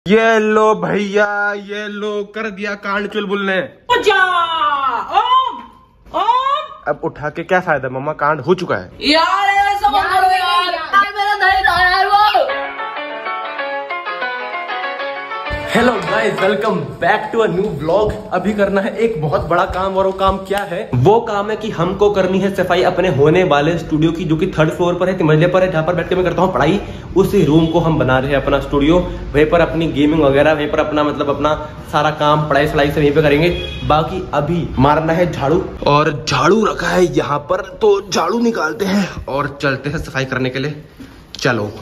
ये लो भैया, ये लो, कर दिया कांड चुलबुल ने। अब उठा के क्या फायदा मम्मा, कांड हो चुका है यार। Hello guys, welcome back to a new vlog. अभी करना है एक बहुत बड़ा काम, और वो काम क्या है? वो काम है कि हमको करनी है सफाई अपने होने वाले स्टूडियो की, जो कि 3rd फ्लोर पर है, 3 मंजिले पर है, जहाँ पर बैठ के मैं करता हूँ पढ़ाई। उसी रूम को हम बना रहे हैं अपना स्टूडियो। वहीं पर अपनी गेमिंग वगैरह, वहीं पर अपना मतलब अपना सारा काम पढ़ाई सलाई से वहीं पे करेंगे। बाकी अभी मारना है झाड़ू, और झाड़ू रखा है यहाँ पर, तो झाड़ू निकालते हैं और चलते हैं सफाई करने के लिए। चलो।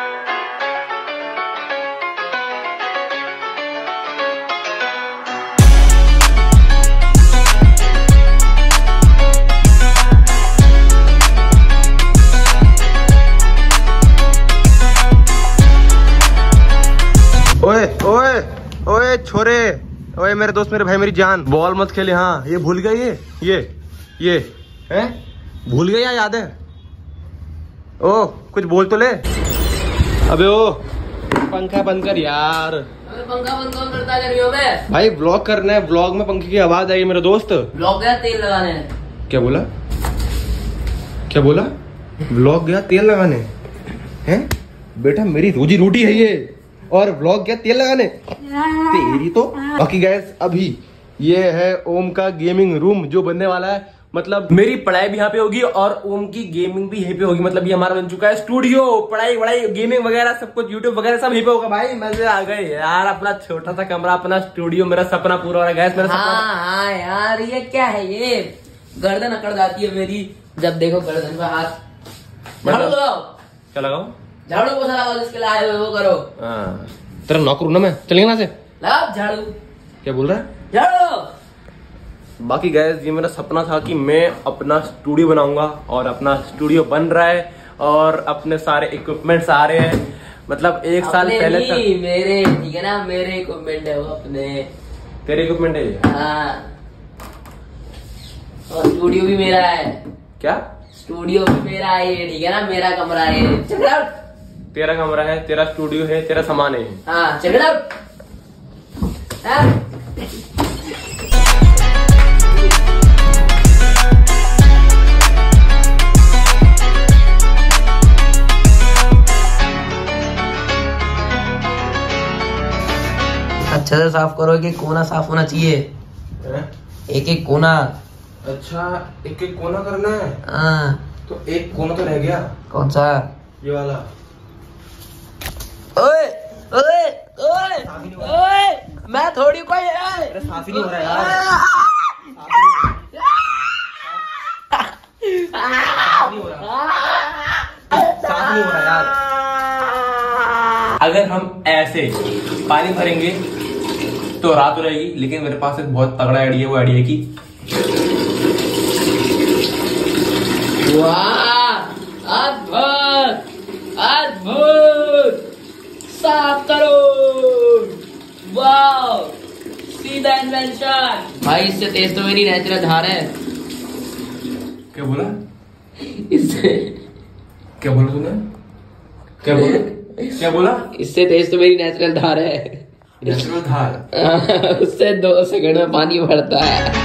ओए ओए ओए छोरे, ओए मेरे दोस्त, मेरे भाई, मेरी जान, बॉल मत खेले। हाँ, ये भूल गए, ये हैं? भूल गए या याद है? ओ कुछ बोल तो ले। अबे ओ पंखा बंद कर यार। पंखा बंद कौन करता है भाई? व्लॉग करना है, व्लॉग में पंखे की आवाज आई मेरे दोस्त। व्लॉग गया तेल लगाने। क्या बोला? क्या बोला? व्लॉग गया तेल लगाने? हैं बेटा, मेरी रोजी रोटी है ये, और व्लॉग क्या तेल लगाने? तेरी तो। बाकी गाइस, अभी ये है ओम का गेमिंग रूम जो बनने वाला है। मतलब मेरी पढ़ाई भी यहाँ पे होगी और ओम की गेमिंग भी यहीं पे होगी। मतलब ये हमारा बन चुका है स्टूडियो। पढ़ाई वढ़ाई गेमिंग वगैरह सब कुछ, यूट्यूब वगैरह सब यहीं पे होगा। भाई मजे आ गए यार, अपना छोटा सा कमरा, अपना स्टूडियो, मेरा सपना पूरा हो रहा है गाइस। मेरा सपना। हाँ यार, ये क्या है? ये गर्दन अकड़ जाती है मेरी जब देखो गर्दन पे हाथ। झाड़ू लगाओ। क्या लगाओ? झाड़ू पोछा लगाओ, जिसके लिए आए हुए वो करो। हाँ, तेरा नौकर ना मैं, चलेंगे ना से? लगाओ झाड़ू। क्या बोल रहा है? झाड़ू। बाकी गैस, ये मेरा सपना था कि मैं अपना स्टूडियो बनाऊंगा, और अपना स्टूडियो बन रहा है, और अपने सारे इक्विपमेंट्स आ रहे हैं। मतलब 1 साल पहले तक मेरे, ठीक है ना, मेरे इक्विपमेंट है वो अपने। तेरे इक्विपमेंट है ये? हाँ, और स्टूडियो भी मेरा है। क्या? स्टूडियो भी मेरा है ये, ठीक है ना, मेरा कमरा है। Check it out. तेरा कमरा है, तेरा स्टूडियो है, तेरा सामान है। हाँ, चेक इट आउट। अच्छा से साफ करो, एक कोना साफ होना चाहिए। एक एक कोना। अच्छा, एक एक कोना करना है? हाँ। तो एक कोना तो रह गया। कौन सा? ये वाला। ओए ओए ओए ओए, मैं थोड़ी कोई साफ ही नहीं हो रहा यार। साफ नहीं हो रहा यार। अगर हम ऐसे पानी भरेंगे तो रात हो रहेगी, लेकिन मेरे पास एक बहुत तगड़ा आइडिया, वो आइडिया की वाह, अद्भुत अद्भुत, साफ करो। वाह, सीधा इन्वेंशन। भाई इससे तेज तो मेरी नेचुरल धार है। क्या बोला? इससे क्या बोला तूने? क्या बोला? क्या बोला? इससे तेज तो मेरी नेचुरल धार है। नेचुरल धार? उससे 2 सेकंड में पानी भरता है।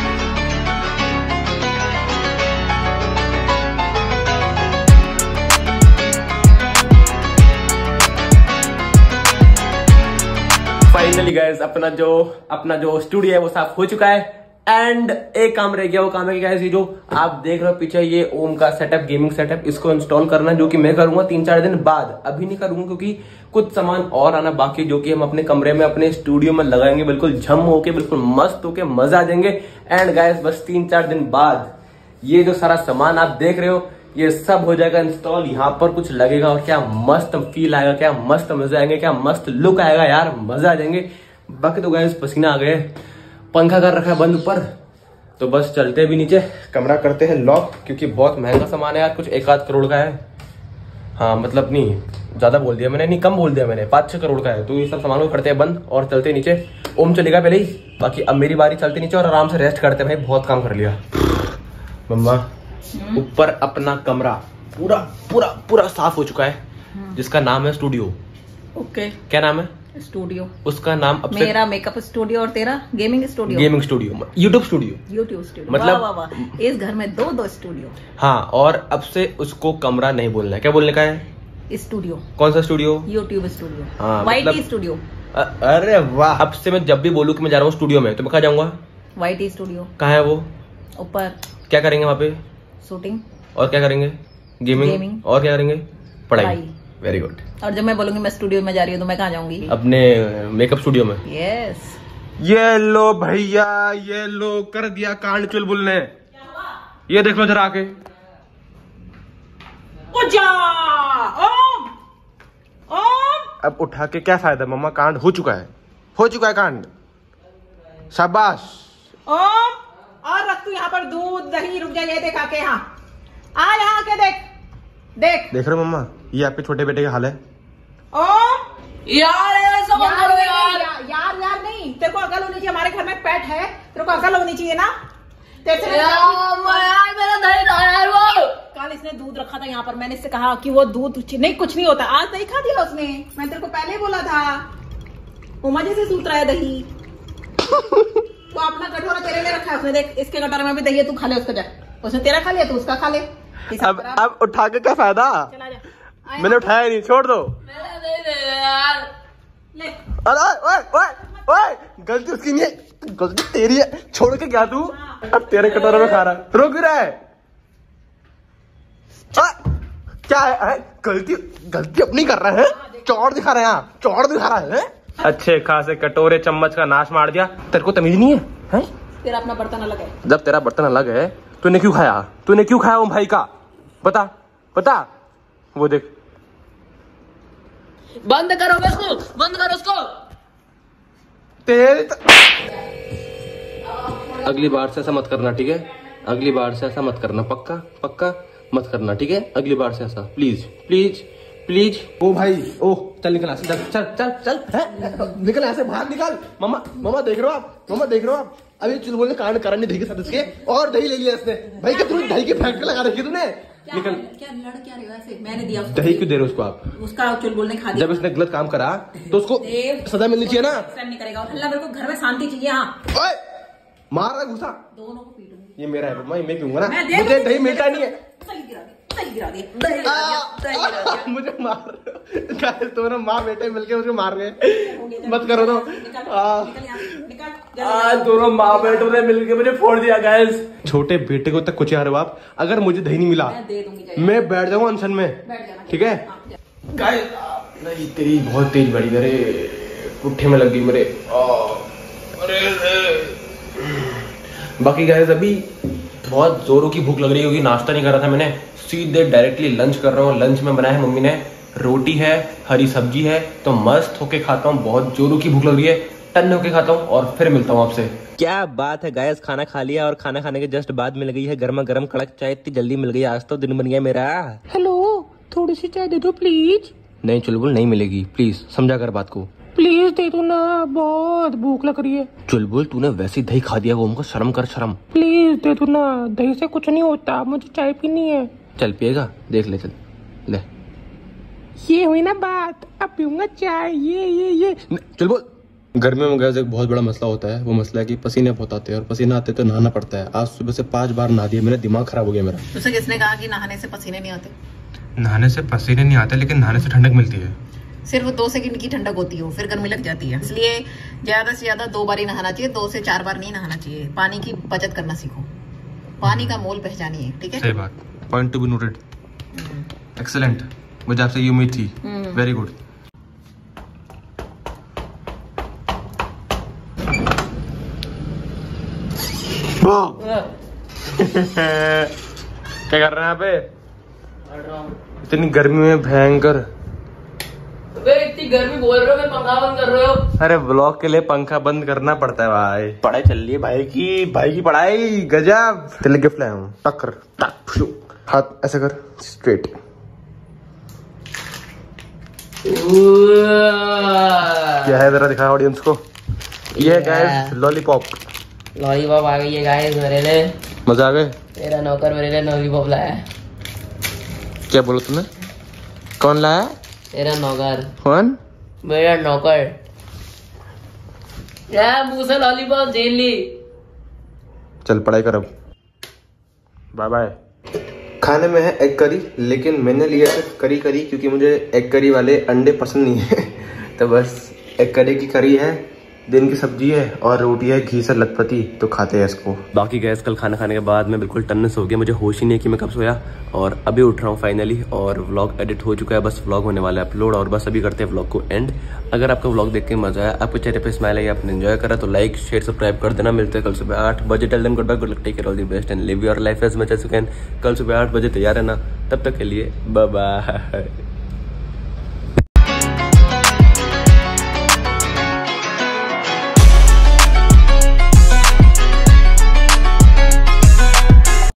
फाइनली गाइस, अपना जो स्टूडियो है वो साफ हो चुका है। एंड एक काम रह गया, वो काम है कि गाइस, ये जो आप देख रहे हो पीछे, ये ओम का सेटअप, गेमिंग सेटअप, इसको इंस्टॉल करना है, जो कि मैं करूंगा 3-4 दिन बाद। अभी नहीं करूंगा क्योंकि कुछ सामान और आना बाकी, जो कि हम अपने कमरे में, अपने स्टूडियो में लगाएंगे, बिल्कुल झम होके, बिल्कुल मस्त होके, मजा आ जाएंगे। एंड गाइस, बस 3-4 दिन बाद ये जो सारा सामान आप देख रहे हो, ये सब हो जाएगा इंस्टॉल। यहाँ पर कुछ लगेगा और क्या मस्त फील आएगा, क्या मस्त मजे आएंगे, क्या मस्त लुक आएगा यार, मजा आ जाएंगे। बाकी तो गाइस पसीना आ गए, पंखा कर रखा है बंद ऊपर, तो बस चलते भी नीचे, कमरा करते हैं लॉक, क्योंकि बहुत महंगा सामान है यार, कुछ 1-8 करोड़ का है। हाँ मतलब नहीं, ज्यादा बोल दिया मैंने, नहीं कम बोल दिया मैंने, 5-6 करोड़ का है। तो ये सब सामान को करते हैं बंद और चलते नीचे। ओम चलेगा पहले ही, बाकी अब मेरी बारी, चलते नीचे और आराम से रेस्ट करते हैं। भाई बहुत काम कर लिया मम्मा। ऊपर अपना कमरा पूरा पूरा पूरा साफ हो चुका है, जिसका नाम है स्टूडियो। ओके। क्या नाम है? स्टूडियो। उसका नाम अब मेरा मेकअप स्टूडियो और तेरा gaming studio. Gaming studio, YouTube studio मतलब वाह, वाह। इस घर में दो स्टूडियो। हाँ, और अब से उसको कमरा नहीं बोलना है, क्या बोलने का है? स्टूडियो। कौन सा स्टूडियो? YouTube studio. हाँ, वाईटी स्टूडियो। अरे वाह, अब से मैं जब भी बोलूँ कि मैं जा रहा हूँ स्टूडियो में तो मैं कहाँ जाऊंगा? YT studio. कहाँ है वो? ऊपर। क्या करेंगे वहाँ पे? शूटिंग। और क्या करेंगे? गेमिंग। और क्या करेंगे? पढ़ाई। Very good. और जब मैं बोलूंगी मैं स्टूडियो में जा रही हूँ तो मैं कहाँ जाऊंगी? अपने मेकअप स्टूडियो में। यस। ये लो भैया, ये लो, कर दिया कांड चुलबुल ने। ये देख लो जरा आके। अब उठा के क्या फायदा मम्मा, कांड हो चुका है कांड। शाबाश। ओम, और रख तू यहाँ पर दूध दही, रुक जा, ये देख आके यहाँ आ, यहाँ आके देख रहे हो मम्मा, ये आपके छोटे बेटे का हाल है। ओम, यार सब करो यार। यार नहीं, तेरे को अकल होनी चाहिए, हमारे घर में पेट है, तेरे को अकल होनी चाहिए ना। मेरा दही खाया वो। कल इसने दूध रखा था यहाँ पर, मैंने इससे कहा कि वो दूध नहीं, कुछ नहीं होता। आज दही खा दिया उसने, मैं तेरे को पहले ही बोला था। वो मजे से सूत रहा है दही। वो अपना कटोरा तेरे लिए रखा है उसने, देख इसके कटोरे में भी दही है, तू खा ले उसका। जा, उसने तेरा खा लिया तू उसका खा ले। अब उठा के क्या फायदा? चला जा। मैंने उठाया नहीं, छोड़ दो। मेरा दही दे यार। ले। अरे ओए, गलती उसकी नहीं है, गलती तेरी है। छोड़ के क्या तू? अब तेरे कटोरे में खा रहा है, रोक रहा है। क्या है? गलती अपनी कर रहा है, चौड़ दिखा रहा है, चौड़ दिखा रहा है। अच्छे खासे कटोरे चम्मच का नाश मार दिया। तेरे को तमीज नहीं है? तेरा अपना बर्तन अलग है। जब तेरा बर्तन अलग है तूने क्यों खाया वो भाई का? बता। वो देख, बंद करो उसको, बंद करो उसको। अगली बार से ऐसा मत करना, ठीक है? अगली बार से ऐसा मत करना, पक्का मत करना, ठीक है? अगली बार से ऐसा प्लीज। ओ भाई, ओ चल निकल ऐसे, चल निकल ऐसे, बाहर निकल। मम्मा देख रहे हो आप? अभी चुलबुल ने कांड करा नहीं दही के साथ इसके, और दही ले लिया इसने। भाई क्या तूने दही की फैक्ट्री लगा रखी तूने? निकल। क्या लड़ क्या रहे हो ऐसे? मैंने दिया उसको दही क्यों दे रहे हो उसको आप? उसका चुलबुल ने खा दिया। जब इसने गलत काम करा तो उसको सजा मिलनी चाहिए ना। नहीं करेगा हल्ला, मेरे को घर में शांति चाहिए। हाँ, मार रहा घुसा, दोनों को पीटूंगी। ये मेरा है मम्मा, मैं पीऊंगा ना, मुझे दही मिलता नहीं है। दही गिरा दिया। मुझे मार, तुम्हारा माँ बेटे मिलके मुझे मार गए। मत करो तो। आज दोनों माँ बेटों ने मिलके मुझे फोड़ दिया गाइस। छोटे बेटे को तक कुछ यार आप, अगर मुझे दही नहीं मिला मैं बैठ जाऊंगा अनशन में, ठीक है गाइस? नहीं, तेरी बहुत तेज बड़ी, मेरे पुट्ठे में लग गई मेरे। बाकी गाइस अभी बहुत जोरों की भूख लग रही होगी, नाश्ता नहीं करा था मैंने, सीधे डायरेक्टली लंच कर रहा हूँ। लंच में बनाया है मम्मी ने, रोटी है, हरी सब्जी है, तो मस्त होके खाता हूँ। बहुत जोरों की भूख लग रही है, टन होके खाता हूँ और फिर मिलता हूँ आपसे। क्या बात है गाइस, खाना खा लिया और खाना खाने के जस्ट बाद मिल गई है गर्मा गर्म कड़क चाय। इतनी जल्दी मिल गई, आज तो दिन बन गया मेरा। हेलो, थोड़ी सी चाय दे दो प्लीज। नहीं चुलबुल, नहीं मिलेगी, प्लीज समझा कर बात को। प्लीज दे दो ना, बहुत भूख लग रही है। चुलबुल तूने वैसे दही खा दिया, वो हमको शर्म कर, शर्म। प्लीज दे दो ना, दही से कुछ नहीं होता, मुझे चाय पीनी है। चल पिएगा, देख ले, चल ले। ये हुई ना बात, अब पीऊंगा चाय। ये चुलबुल, गर्मियों में गैस एक बहुत बड़ा मसला होता है। वो मसला है कि पसीने बहुत आते हैं और पसीना आते तो नहाना पड़ता है। आज सुबह से 5 बार नहा दिया, मेरा दिमाग खराब हो गया मेरा। तुझसे किसने कहा कि नहाने से पसीने नहीं आते? नहाने से पसीने नहीं आते, लेकिन नहाने से ठंडक मिलती है। सिर्फ 2 सेकंड की ठंडक होती है, फिर गर्मी लग जाती है। इसलिए ज्यादा से ज्यादा 2 बार ही नहाना चाहिए, 2 से 4 बार नहीं नहाना चाहिए। पानी की बचत करना सीखो, पानी का मोल पहचानिए, ठीक है? सही बात, point to be noted. Excellent, मुझे आपसे ये उम्मीद थी। Very good. क्या कर रहे हैं यहाँ पे? इतनी गर्मी में भयंकर। इतनी गर्मी बोल रहे हो, मैं पंखा बंद कर रहे हो? अरे व्लॉग के लिए पंखा बंद करना पड़ता है भाई, पढ़ाई चल रही है भाई की पढ़ाई गजब। तेरे गिफ्ट लाया हूँ, टक्कर टक, हाथ ऐसे कर स्ट्रेट। क्या है जरा दिखा ऑडियंस को। ये है गाइस लॉलीपॉप। लॉलीपॉप आ गई है गाइस मेरे लिए। मजा आ गए? तेरा नौकर मेरे लिए लॉलीपॉप लाया है। क्या बोला तुमने? कौन लाया? तेरा नौकर। कौन? मेरा नौकर। मुंह से लॉलीपॉप झेल ली। चल पढ़ाई कर अब, बाय बाय। खाने में है एग करी, लेकिन मैंने लिया सिर्फ करी क्योंकि मुझे एग करी वाले अंडे पसंद नहीं है तो बस एग करी की करी है, दिन की सब्जी है और रोटी है घी से लथपथी, तो खाते हैं इसको। बाकी गैस कल खाना खाने के बाद मैं बिल्कुल टन्नस हो गया, मुझे होश ही नहीं कि मैं कब सोया, और अभी उठ रहा हूँ फाइनली, और व्लॉग एडिट हो चुका है, बस व्लॉग होने वाला है अपलोड, और बस अभी करते हैं व्लॉग को एंड। अगर आपको व्लॉग देख के मजा आया, आपके चेहरे पे स्माइल आई, आपने एंजॉय करा, तो लाइक शेयर सब्सक्राइब कर देना। मिलते हैं कल सुबह 8 बजे। Till then good bye, good luck, take care, all the best and live your life as much as you can. कल सुबह 8 बजे तैयार है ना, तब तक के लिए बाय बाय।